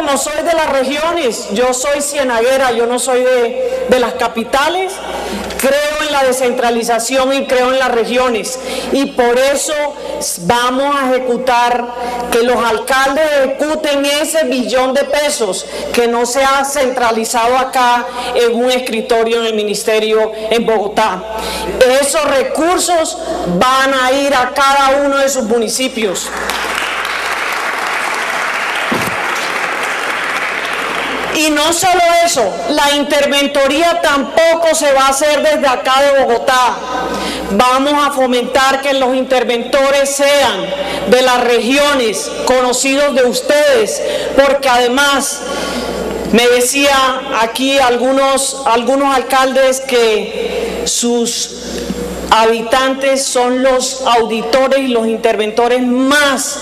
como soy de las regiones, yo soy cienaguera, yo no soy de las capitales, creo en la descentralización y creo en las regiones, y por eso vamos a ejecutar que los alcaldes ejecuten ese billón de pesos, que no sea centralizado acá en un escritorio en el ministerio en Bogotá. Esos recursos van a ir a cada uno de sus municipios. Y no solo eso, la interventoría tampoco se va a hacer desde acá de Bogotá. Vamos a fomentar que los interventores sean de las regiones, conocidos de ustedes, porque además me decía aquí algunos alcaldes que sus habitantes son los auditores y los interventores más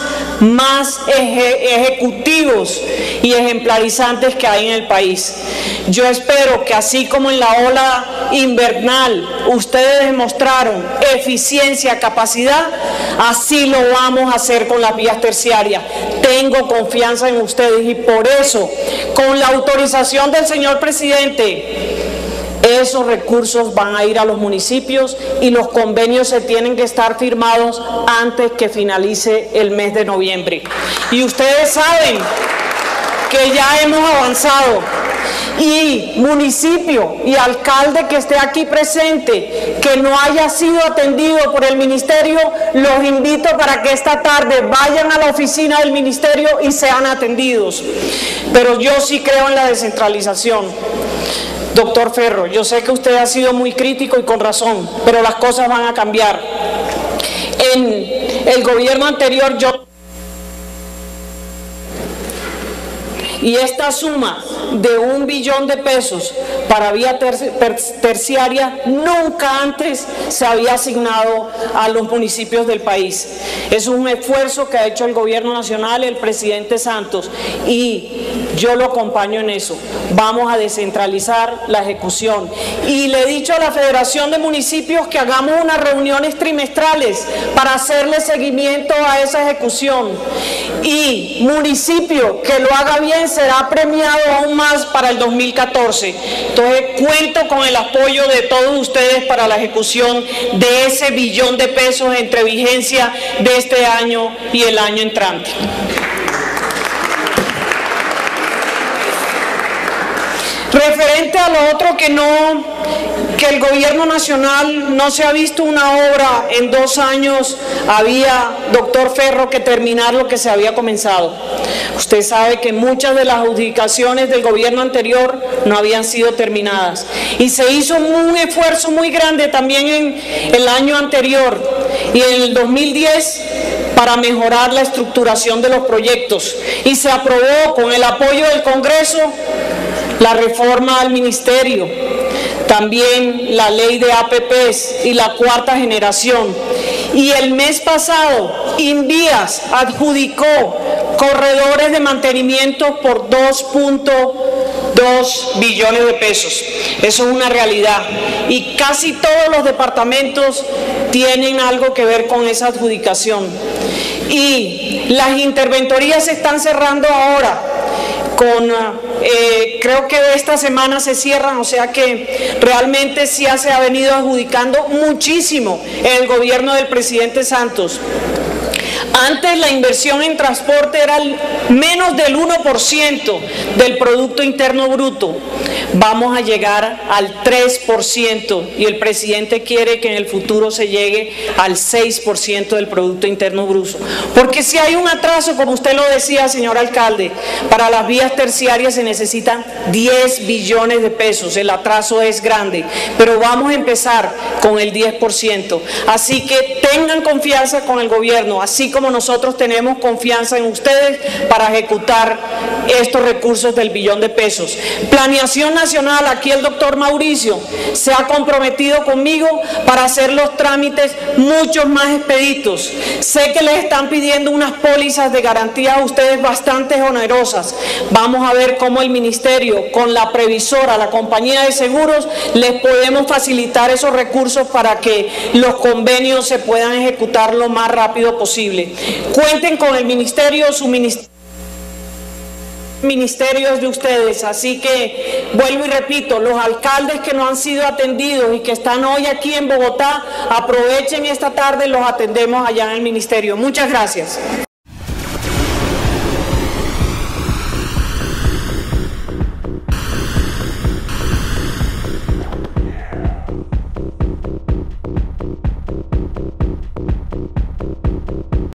ejecutivos y ejemplarizantes que hay en el país. Yo espero que así como en la ola invernal ustedes demostraron eficiencia, capacidad, así lo vamos a hacer con las vías terciarias. Tengo confianza en ustedes y por eso, con la autorización del señor presidente, esos recursos van a ir a los municipios y los convenios se tienen que estar firmados antes que finalice el mes de noviembre. Y ustedes saben que ya hemos avanzado. Y municipio y alcalde que esté aquí presente, que no haya sido atendido por el ministerio, los invito para que esta tarde vayan a la oficina del ministerio y sean atendidos. Pero yo sí creo en la descentralización. Doctor Ferro, yo sé que usted ha sido muy crítico y con razón, pero las cosas van a cambiar. En el gobierno anterior y esta suma de $1 billón de pesos para vía terciaria nunca antes se había asignado a los municipios del país. Es un esfuerzo que ha hecho el gobierno nacional, el presidente Santos, y yo lo acompaño en eso. Vamos a descentralizar la ejecución. Y le he dicho a la Federación de Municipios que hagamos unas reuniones trimestrales para hacerle seguimiento a esa ejecución. Y municipio que lo haga bien será premiado aún más para el 2014. Entonces cuento con el apoyo de todos ustedes para la ejecución de ese $1 billón de pesos entre vigencia de este año y el año entrante. Referente a lo otro que el gobierno nacional no se ha visto una obra en 2 años, había, doctor Ferro, que terminar lo que se había comenzado. Usted sabe que muchas de las adjudicaciones del gobierno anterior no habían sido terminadas. Y se hizo un esfuerzo muy grande también en el año anterior y en el 2010 para mejorar la estructuración de los proyectos. Y se aprobó con el apoyo del Congreso la reforma al ministerio, también la ley de APPs y la 4ª generación. Y el mes pasado, Invías adjudicó corredores de mantenimiento por 2.2 billones de pesos. Eso es una realidad. Y casi todos los departamentos tienen algo que ver con esa adjudicación. Y las interventorías se están cerrando ahora. Creo que esta semana se cierran, o sea que realmente sí se ha venido adjudicando muchísimo en el gobierno del presidente Santos. Antes la inversión en transporte era menos del 1% del Producto Interno Bruto. Vamos a llegar al 3% y el presidente quiere que en el futuro se llegue al 6% del Producto Interno Bruto. Porque si hay un atraso, como usted lo decía, señor alcalde, para las vías terciarias se necesitan 10 billones de pesos. El atraso es grande, pero vamos a empezar con el 10%. Así que tengan confianza con el gobierno, así como nosotros tenemos confianza en ustedes para ejecutar estos recursos del $1 billón de pesos. Planeación Nacional, aquí el doctor Mauricio se ha comprometido conmigo para hacer los trámites mucho más expeditos. Sé que les están pidiendo unas pólizas de garantía a ustedes bastante onerosas. Vamos a ver cómo el ministerio, con la previsora, la compañía de seguros, les podemos facilitar esos recursos para que los convenios se puedan ejecutar lo más rápido posible. Cuenten con el ministerio, su ministerio. ministerios de ustedes. Así que vuelvo y repito, los alcaldes que no han sido atendidos y que están hoy aquí en Bogotá, aprovechen esta tarde y los atendemos allá en el ministerio. Muchas gracias.